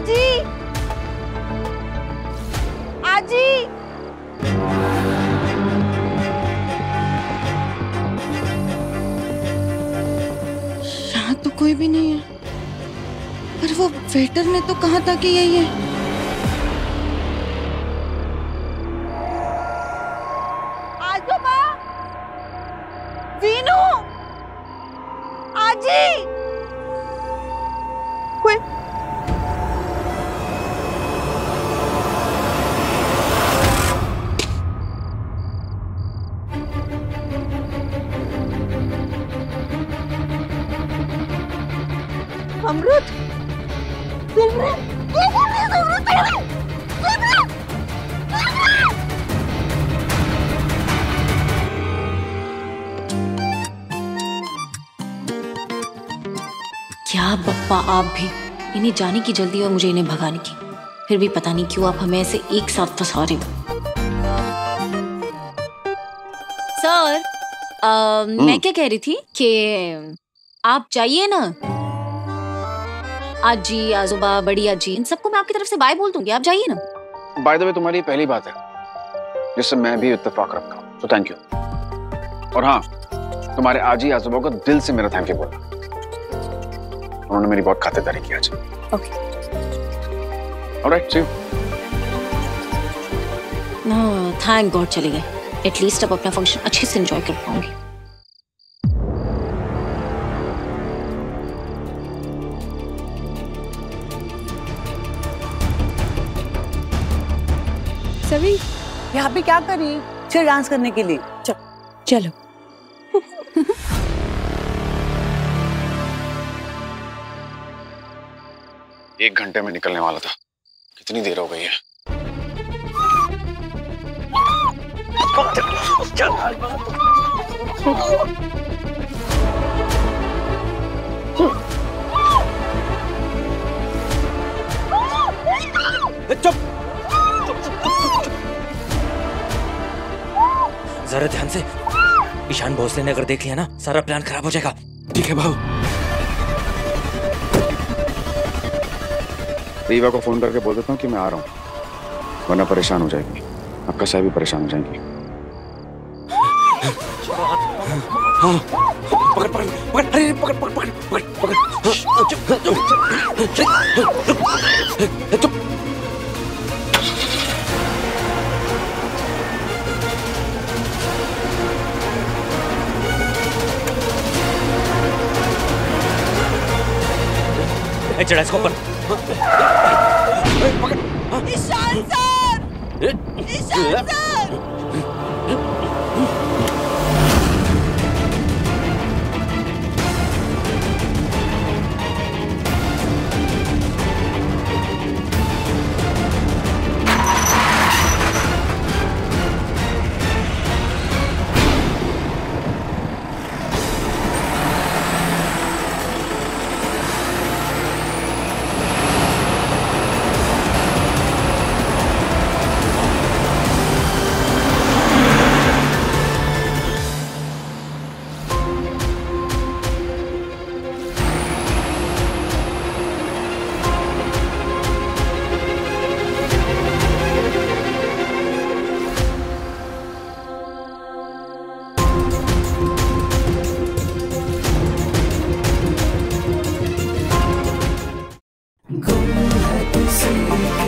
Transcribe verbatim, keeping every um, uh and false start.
आजी, आजी। यहाँ तो कोई भी नहीं है, पर वो वेटर ने तो कहा था कि यही है। आजोबा, वीनू, आजी, कोई अमृत, क्या पप्पा आप भी, इन्हें जाने की जल्दी और मुझे इन्हें भगाने की, फिर भी पता नहीं क्यों आप हमें ऐसे एक साथ फंसा रहे हो। सर, आ, मैं क्या कह रही थी कि आप जाइए ना, आजी, आजोबा, बड़ी आजी, इन सबको मैं आपकी तरफ से बाय बोल दूंगी, आप जाइए ना। बाय द वे तुम्हारी पहली बात है जिससे मैं भी इत्तेफाक रखता हूँ, तो थैंक यू। और हाँ, तुम्हारे आजी आजोबा को दिल से मेरा थैंक यू बोलना, उन्होंने मेरी बहुत खातिरदारी की आज। Okay, alright, see you. No, thank God चले गए, एटलीस्ट अब अपना फंक्शन अच्छे से एंजॉय कर पाऊंगी। सभी यहाँ पे क्या कर रही है? चल डांस करने के लिए, चल चलो। एक घंटे में निकलने वाला था, कितनी देर हो गई है? चुप, जरा ध्यान से। ईशान भोसले ने अगर देख लिया ना, सारा प्लान खराब हो जाएगा। ठीक है भाऊ। रीवा को फोन करके बोल देता हूँ कि मैं आ रहा हूँ, वरना परेशान हो जाएगी, आपका साहब भी परेशान हो जाएंगी। हाँ, पकड़ पकड़ पकड़, अरे पकड़ पकड़ पकड़ पकड़ पकड़, चुप चुप चुप। चढ़ा इसको ऊपर। Ishan sir, Ishan sir. गुम है किसी